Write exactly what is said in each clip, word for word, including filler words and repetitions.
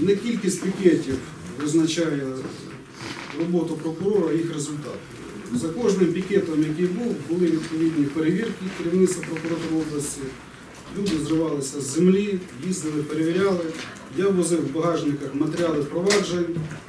не кількість пікетів визначає роботу прокурора, а їх результат. За кожним пікетом, який був, були відповідні перевірки керівництва прокуратури області. Люди зривалися з землі, їздили, перевіряли. Я возив в багажниках матеріали проваджень.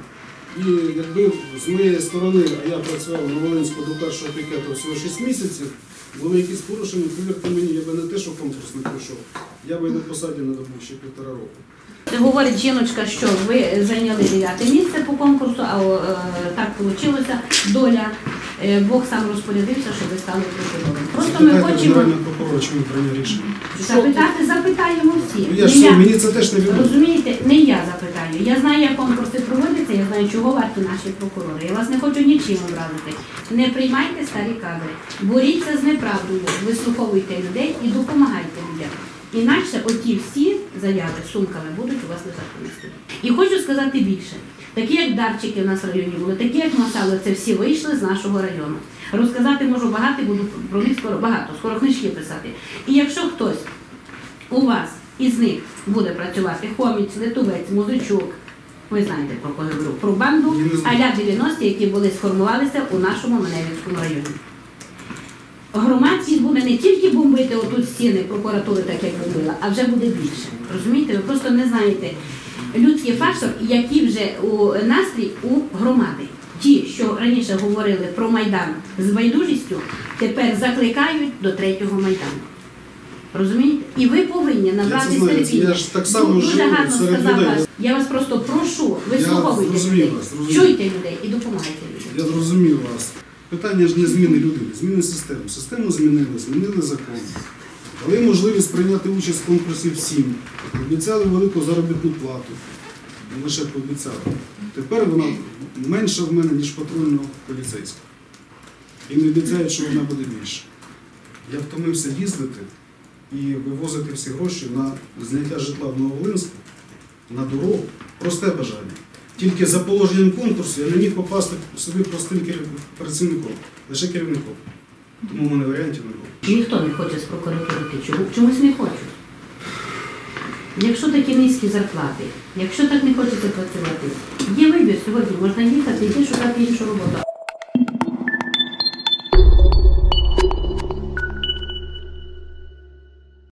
І якби з моєї сторони, а я працював на Волинську до першого пікету всього шість місяців, були якісь порушення, повірте мені, я би не те, що конкурс не пройшов, я би на посаді не добув ще півтора року. Говорить жіночка, що ви зайняли дев'яте місце по конкурсу, а е, так вийшло, доля, е, Бог сам розпорядився, щоб ви стали прокурором. Просто ми хочемо... Запитайте прокурора, чому прийняв рішення. Запитати запитаємо всі. Я ж, я... Мені це теж не відомо. Розумієте, не я запитаю. Я знаю, як конкурси проводяться, я знаю, чого варті наші прокурори. Я вас не хочу нічим образити. Не приймайте старі кадри. Боріться з неправдою, вислуховуйте людей і допомагайте людям. Інакше оті всі заяви з сумками будуть у вас незаконності. І хочу сказати більше. Такі, як Дарчики в нас в районі були, такі, як Масало, це всі вийшли з нашого району. Розказати можу багато, буду про них скоро багато, скоро книжки писати. І якщо хтось у вас із них буде працювати, Хоміч, Литовець, Музичук, ви знаєте про кого говорю, про банду, а-ля дев'яності, які були сформувалися у нашому Маневицькому районі. Громадськість буде не тільки бомбити отут стіни прокуратури, так як робила, а вже буде більше. Розумієте? Ви просто не знаєте людський фактор, який вже у настрій у громади. Ті, що раніше говорили про Майдан з байдужістю, тепер закликають до третього Майдану. Розумієте? І ви повинні набрати терпіння. Я ж так само Дуже живу гарно серед сказав людей. вас. Я вас просто прошу, вислуховуйте людей, чуйте людей і допомагайте людям. Я зрозумів вас. Питання ж не зміни людини, зміни системи. Систему змінили, змінили закон. Дали можливість прийняти участь в конкурсі всім. Обіцяли велику заробітну плату. Не лише пообіцяли. Тепер вона менша в мене, ніж патрульного поліцейського. І не обіцяють, що вона буде більша. Я втомився їздити і вивозити всі гроші на зняття житла в Нововолинську, на дорогу. Просте бажання. Тільки за положенням конкурсу я не міг попасти собі простим працівником, лише керівником. Тому в мене варіантів не було. Ніхто не хоче з прокуратури йти, чомусь не хочуть. Якщо такі низькі зарплати, якщо так не хочете працювати, є вибір сьогодні, можна їхати, йти шукати іншу роботу.